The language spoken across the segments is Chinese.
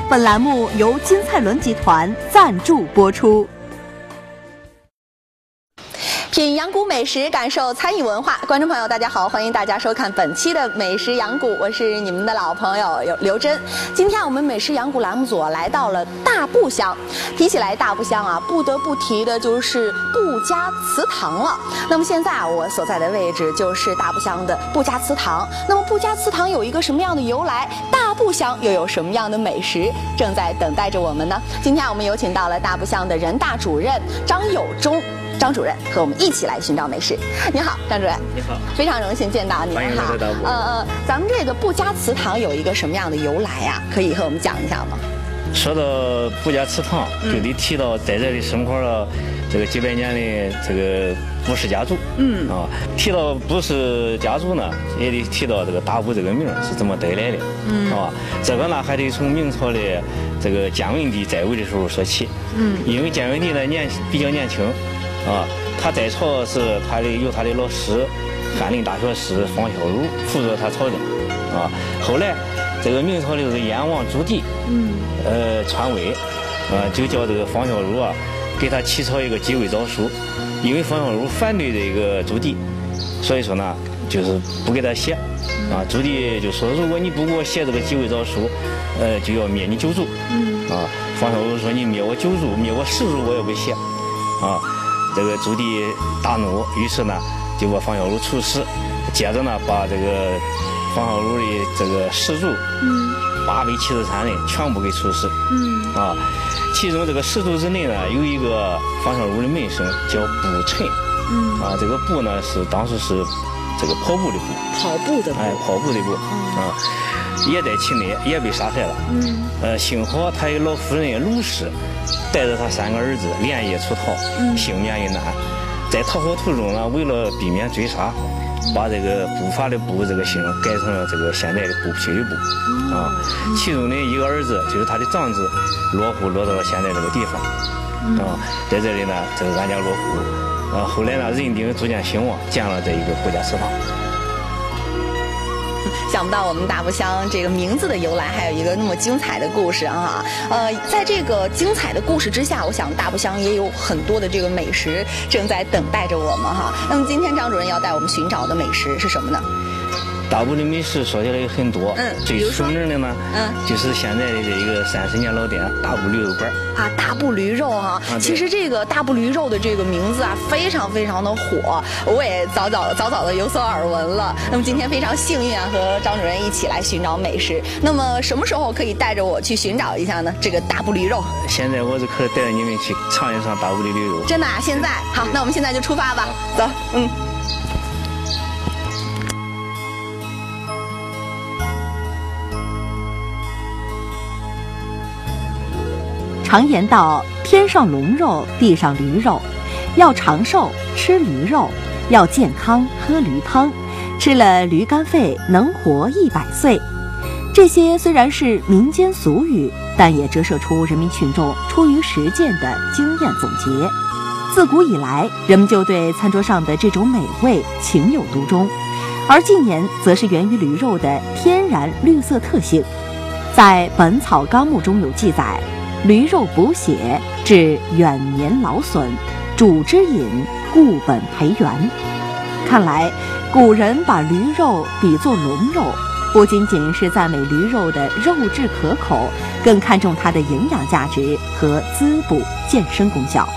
本栏目由金蔡伦集团赞助播出。品羊谷美食，感受餐饮文化。观众朋友，大家好，欢迎大家收看本期的美食羊谷，我是你们的老朋友刘真。今天我们美食羊谷栏目组来到了大步乡。提起来大步乡啊，不得不提的就是布家祠堂了。那么现在啊，我所在的位置就是大步乡的布家祠堂。那么布家祠堂有一个什么样的由来？大步乡又有什么样的美食正在等待着我们呢？今天我们有请到了大步乡的人大主任张友忠。张主任和我们一起来寻找美食。你好，张主任。 你好， 非常荣幸见到您。 欢迎来到大步。 咱们这个布家祠堂有一个什么样的由来呀？可以和我们讲一下吗？ 说到布家祠堂，就得提到在这里生活了这个几百年的这个布氏家族。提到布氏家族呢，也得提到这个大步这个名是怎么得来的。这个呢还得从明朝的这个建文帝在位的时候说起。因为建文帝呢比较年轻。他在朝时，有他的老师，翰林大学士方孝孺辅佐他朝政。后来这个明朝的这个燕王朱棣，篡位，就叫这个方孝孺啊，给他起草一个继位诏书。因为方孝孺反对这个朱棣，所以说呢，就是不给他写。朱棣就说，如果你不给我写这个继位诏书，就要灭你九族。方孝孺说，你灭我九族，灭我10族，我也不写。这个朱棣大怒，于是呢就把方孝孺处死，接着呢把这个方孝孺的这个10族873人全部给处死。其中这个10族之内呢，有一个方孝孺的门生叫步臣。这个步呢是当时是这个跑步的步， 跑步的步， 跑步的步。也在其内，也被杀害了。幸好他的老夫人卢氏带着他3个儿子连夜出逃，幸免于难。在逃跑途中呢，为了避免追杀，把这个步伐的步这个姓改成了这个现在的布匹的布。其中的一个儿子就是他的长子落户落到了现在这个地方。在这里呢，这个安家落户。后来呢，人丁逐渐兴旺，建了这一个布家祠堂。 想不到我们大步乡这个名字的由来还有一个那么精彩的故事啊！在这个精彩的故事之下，我想大步乡也有很多的这个美食正在等待着我们哈。那么今天张主任要带我们寻找的美食是什么呢？ 大步的美食说起来有很多，最出名的呢，就是现在的这一个30年老店大步驴肉馆啊，大步驴肉哈。其实这个大步驴肉的这个名字啊，非常非常的火，我也早早的有所耳闻了。那么今天非常幸运啊，和张主任一起来寻找美食。那么什么时候可以带着我去寻找一下呢？这个大步驴肉。 现在我就可以带着你们去尝一尝大步的驴肉。 真的啊？现在好，那我们现在就出发吧，走，常言道，天上龙肉，地上驴肉。要长寿，吃驴肉；要健康，喝驴汤。吃了驴肝肺，能活100岁。这些虽然是民间俗语，但也折射出人民群众出于实践的经验总结。自古以来，人们就对餐桌上的这种美味情有独钟，而近年则是源于驴肉的天然绿色特性。在《本草纲目》中有记载，驴肉补血，治远年劳损，主之饮，固本培元。看来古人把驴肉比作龙肉，不仅仅是赞美驴肉的肉质可口，更看重它的营养价值和滋补健身功效。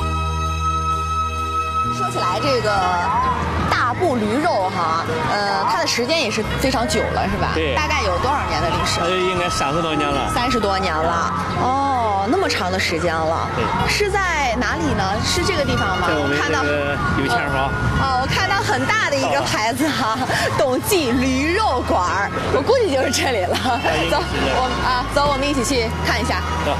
说起来这个大步驴肉哈，它的时间也是非常久了，是吧？ 对。 大概有多少年的历史？ 应该30多年了。 30多年了。那么长的时间了。 对。 是在哪里呢？是这个地方吗？ 在我们这个有钱花。 我看到很大的一个牌子哈，董记驴肉馆，我估计就是这里了。走，走，我们一起去看一下。 走。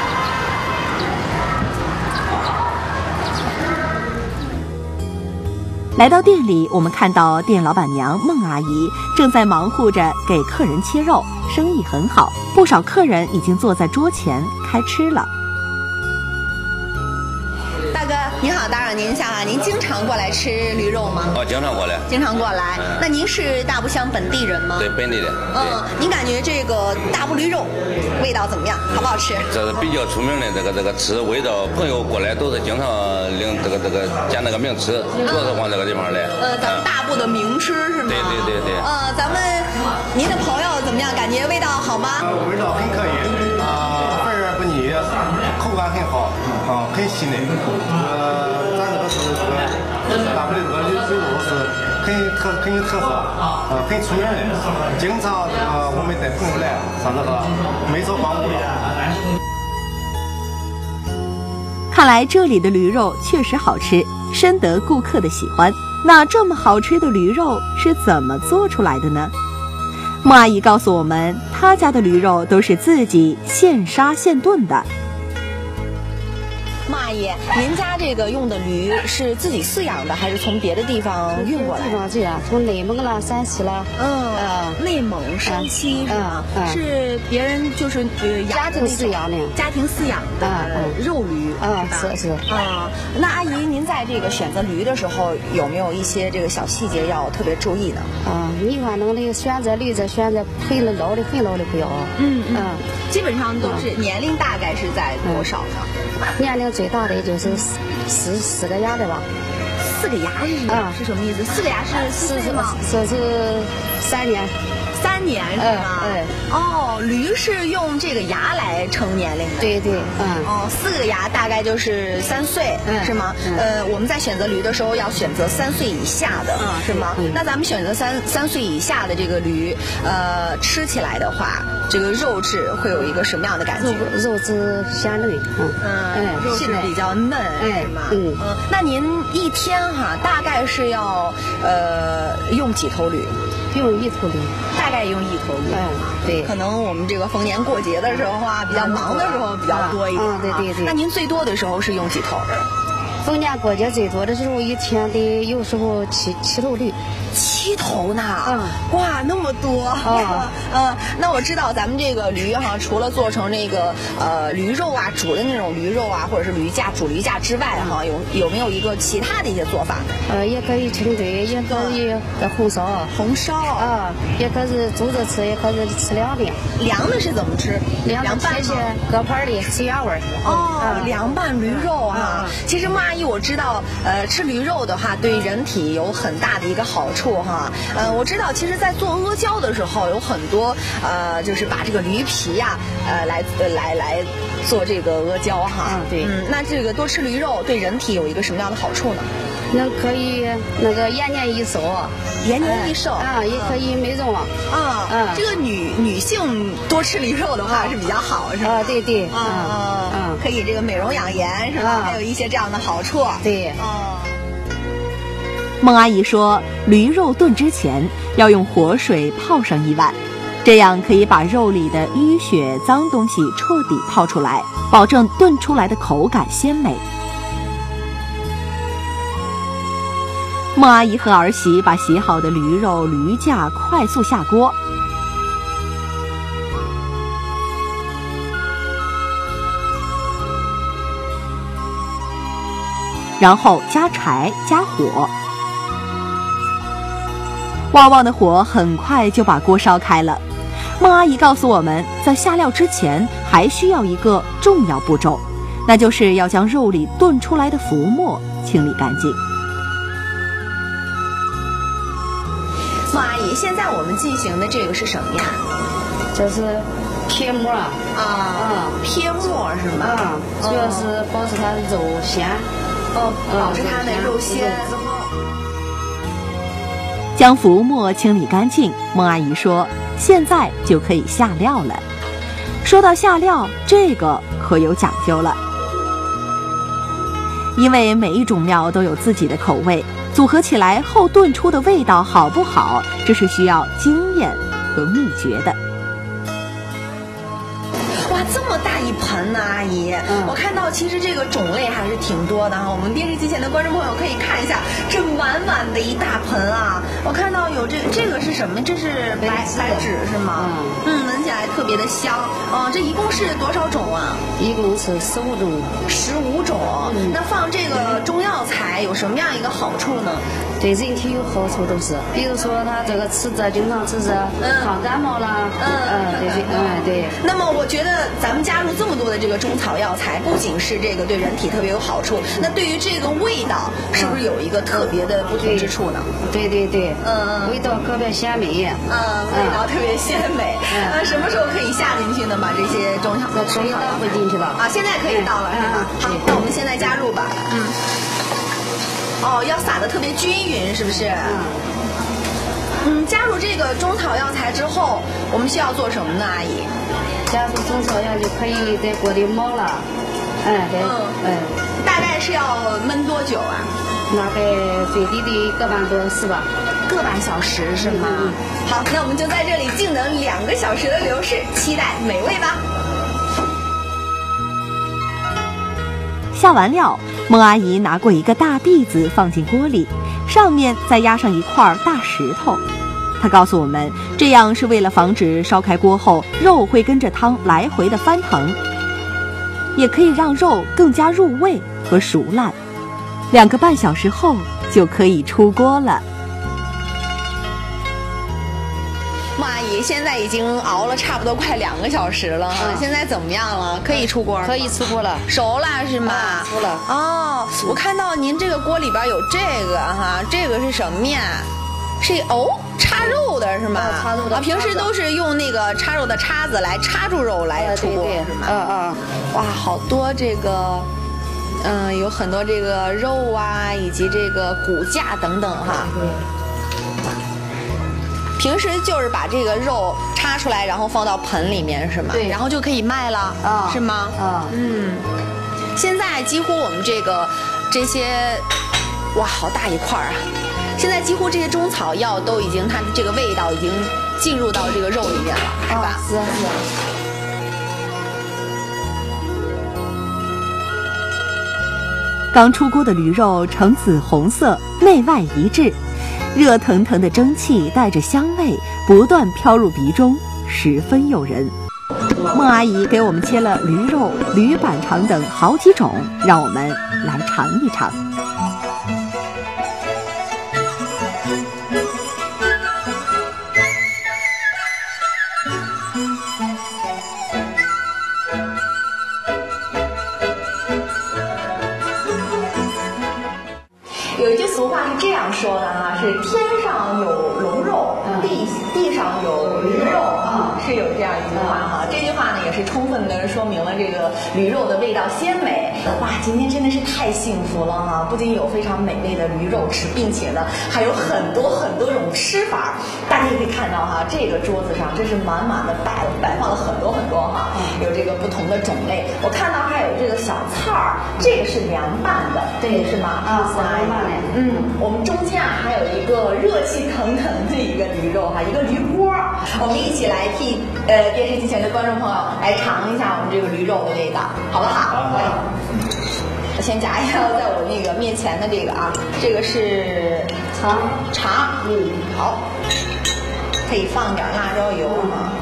来到店里，我们看到店老板娘孟阿姨正在忙活着给客人切肉，生意很好，不少客人已经坐在桌前开吃了。大哥， 您好，打扰您一下啊，您经常过来吃驴肉吗？ 经常过来。 经常过来。那您是大步乡本地人吗？ 对，本地的。 您感觉这个大步驴肉味道怎么样？好不好吃？ 这是比较出名的这个吃味道，朋友过来都是经常领这个捡那个名吃，主要是往这个地方来。 咱们大步的名吃是吗？ 对。 咱们您的朋友怎么样？感觉味道好吗？ 味道很可以味儿不腻，口感很好很细嫩。咱这个是这个大步的这个驴肉是很有特色很出名的。经常我们带朋友来上这个美洲光顾。 看来这里的驴肉确实好吃，深得顾客的喜欢。那这么好吃的驴肉是怎么做出来的呢？莫阿姨告诉我们，她家的驴肉都是自己现杀现炖的。莫阿姨，您家这个用的驴是自己饲养的，还是从别的地方运过来的？ 从内蒙了、山西了。 内蒙、山西是吗？是别人就是家庭饲养的， 家庭饲养的肉驴是吧？那阿姨，您在这个选择驴的时候，有没有一些这个小细节要特别注意呢？ 你看那个选择驴子，选择很老的不要。 基本上都是年龄大概是在多少呢？ 年龄最大的就是四个牙的吧。 4个牙是什么意思？4个牙是4岁吗？ 这是3年。 3年是吗？驴是用这个牙来称年龄的。 对。 4个牙大概就是3岁，是吗？我们在选择驴的时候要选择3岁以下的，是吗？那咱们选择3岁以下的这个驴，吃起来的话，这个肉质会有一个什么样的感觉？ 肉质鲜嫩， 肉质比较嫩，是吗？那您一天大概是要用几头驴？ 用1头驴， 大概用1头驴。 对， 可能我们这个逢年过节的时候比较忙的时候比较多一点。 对。 那您最多的时候是用几头？ 逢年过节最多的时候一天得有时候7头驴。 7头呢？哇，那么多！那我知道咱们这个驴除了做成那个驴肉啊，煮的那种驴肉啊，或者是煮驴架之外有没有一个其他的一些做法？ 也可以清炖，也可以红烧也可以煮着吃，也可以吃凉的。 凉的是怎么吃？ 凉拌些搁盘里吃原味。 凉拌驴肉其实莫阿姨我知道，吃驴肉的话对人体有很大的一个好处我知道，其实，在做阿胶的时候，有很多就是把这个驴皮来做这个阿胶对。 那这个多吃驴肉对人体有一个什么样的好处呢？ 那可以那个延年益寿。 延年益寿也可以美容这个女性多吃驴肉的话是比较好，是吧？ 对。 可以这个美容养颜，是吧？还有一些这样的好处。 对。 孟阿姨说，驴肉炖之前要用活水泡上1晚，这样可以把肉里的淤血脏东西彻底泡出来，保证炖出来的口感鲜美。孟阿姨和儿媳把洗好的驴肉、驴架快速下锅，然后加柴加火。旺旺的火很快就把锅烧开了。孟阿姨告诉我们，在下料之前还需要一个重要步骤，那就是要将肉里炖出来的浮沫清理干净。孟阿姨，现在我们进行的这个是什么呀？ 这是撇沫撇沫是吗？ 主要是保持它的肉鲜。 保持它的肉鲜。将浮沫清理干净，孟阿姨说现在就可以下料了。说到下料，这个可有讲究了，因为每一种料都有自己的口味，组合起来后炖出的味道好不好，这是需要经验和秘诀的。哇，这么大一盆呢，阿姨！我看到其实这个种类还是挺多的我们电视机前的观众朋友可以看一下，这满满的一大盆我看到有这个是什么？这是白纸是吗？闻起来特别的香。这一共是多少种啊？ 一共是15种。 15种。那放这个中药材有什么样一个好处呢？ 对人体有好处都是，比如说它这个吃着经常吃着，抗感冒啦，对。 那么我觉得咱们加入这么多的这个中草药材，不仅是这个对人体特别有好处，那对于这个味道是不是有一个特别的不同之处呢？ 对，味道特别鲜美， 味道特别鲜美。什么时候可以下进去呢？把这些中草药会进去了啊，现在可以倒了是吧？好，那我们现在加入吧。要撒得特别均匀，是不是？加入这个中草药材之后，我们需要做什么呢，阿姨？ 加入中草药就可以在锅里焖了。 大概是要焖多久啊？ 大概最低的1个半多是吧 ？1个半小时是吗？好，那我们就在这里静等2个小时的流逝，期待美味吧。 下完料，孟阿姨拿过一个大篦子放进锅里，上面再压上一块大石头。她告诉我们，这样是为了防止烧开锅后肉会跟着汤来回的翻腾，也可以让肉更加入味和熟烂。2个半小时后就可以出锅了。孟阿姨，现在已经熬了差不多快2个小时了，现在怎么样了？可以出锅了？ 可以出锅了， 熟了是吗？ 熟了。 我看到您这个锅里边有这个这个是什么面？是插肉的是吗？ 插肉的。 平时都是用那个插肉的叉子来插住肉来出锅是吗？哇，好多这个。有很多这个肉啊，以及这个骨架等等平时就是把这个肉插出来，然后放到盆里面是吗？ 对， 然后就可以卖了是吗？现在几乎我们这些，哇，好大一块啊！现在几乎这些中草药都已经，它的这个味道已经进入到这个肉里面了，是吧？ 是。 刚出锅的驴肉呈紫红色，内外一致，热腾腾的蒸汽带着香味不断飘入鼻中，十分诱人。孟阿姨给我们切了驴肉、驴板肠等好几种，让我们来尝一尝。有一句俗话是这样说的是天上有龙肉，地上有驴肉是有这样一句话这句话呢也是充分的说明了这个驴肉的味道鲜美。哇，今天真的是太幸福了不仅有非常美味的驴肉吃，并且呢还有很多种吃法。大家也可以看到这个桌子上这是满满的摆放了很多有这个不同的种类。我看到还有这个小菜儿，这个是凉拌的，对是吗？ 是凉拌的。 我们中间还有一个热气腾腾的一个驴肉一个驴锅。我们一起来替电视机前的观众朋友来尝一下我们这个驴肉的味道，好不好？我先夹一下在我那个面前的这个这个是肠，好，可以放点辣椒油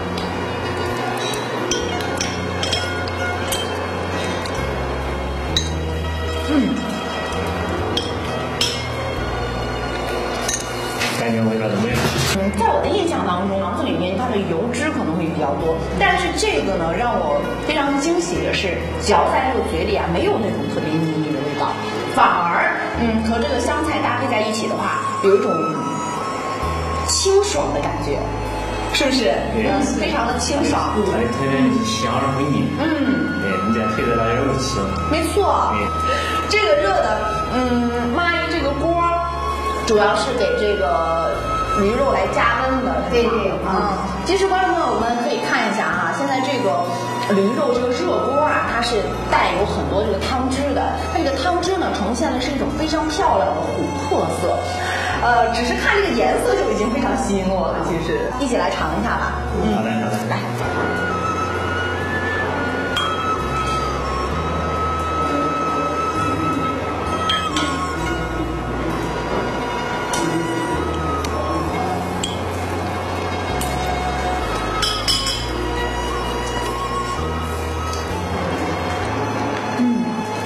感觉味道怎么样？ 在我的印象当中，这里面它的油脂可能会比较多，但是这个呢让我非常惊喜的是，嚼在这个嘴里没有那种特别腻腻的味道，反而和这个香菜搭配在一起的话，有一种清爽的感觉，是不是？非常的清爽。 特别香而不腻。你再配着辣椒油吃。 没错。这个热的，孟阿姨这个锅主要是给这个驴肉来加温的。 对。 其实观众朋友们可以看一下现在这个驴肉这个热锅它是带有很多这个汤汁的，它这个汤汁呢呈现的是一种非常漂亮的琥珀色。只是看这个颜色就已经非常吸引我了。其实，一起来尝一下吧。 好嘞， 来。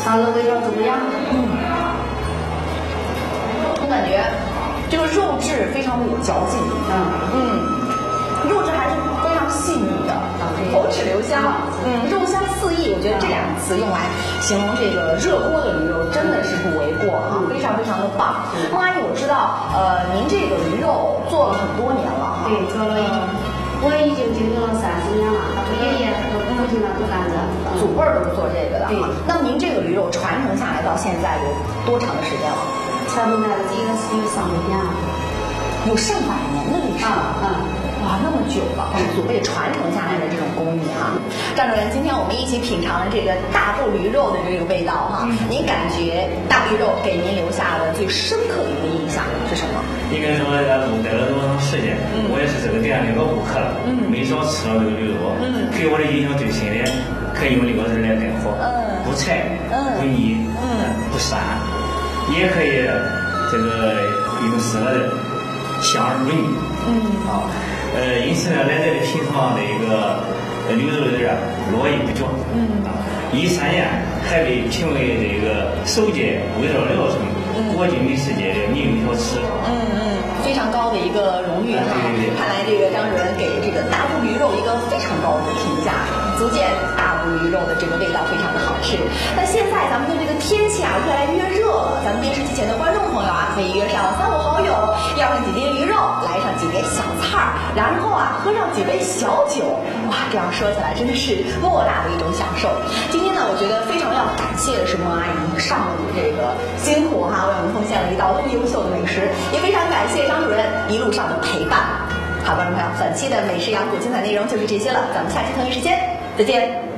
尝着味道怎么样？ 我感觉这个肉质非常的有嚼劲，肉质还是非常细腻的，口齿留香，肉香四溢，我觉得这两个词用来形容这个热锅的驴肉真的是不为过啊，非常非常的棒。孟阿姨，我知道，您这个驴肉做了很多年了哈， 对，做了我已经经营了30年了，我爷爷和父亲呢都干着， 祖辈儿都是做这个的。 对， 那么您这个驴肉传承下来到现在有多长的时间了？ 传承下来这个是有300年了， 有上百年的历史了。哇，那么久了，祖辈传承下来的这种工艺哈。张主任，今天我们一起品尝了这个大肚驴肉的这个味道哈。您感觉大驴肉给您留下的最深刻的一个印象是什么？ 应该说待了这么长时间，我也是这个店的一个顾客了，没少吃到这个驴肉。给我的印象最深的，可以用6个字来概括：不柴，不腻，不膻，也可以这个用4个字：香而不腻。因此呢，来这里品尝这个驴肉的人络绎不绝。一3年还被评为这个首届味道疗程国际美食界的名誉小吃。 非常高的一个荣誉哈。看来这个张主任给这个大肚驴肉一个非常高的评价，足见大肚驴肉的这个味道非常的好吃。那现在咱们的这个天气啊越来越热了，咱们电视机前的观众朋友啊，可以约上3、5好友，要上几斤驴肉，来上几碟小菜儿，然后啊喝上几杯小酒，哇，这样说起来真的是莫大的一种享受。今天呢，我觉得非常要感谢的是孟阿姨上午这个辛苦哈，为我们奉献了一道这么优秀的美食，也非常感谢张主任一路上的陪伴。好，观众朋友，本期的美食养蛊精彩内容就是这些了，咱们下期同一时间再见。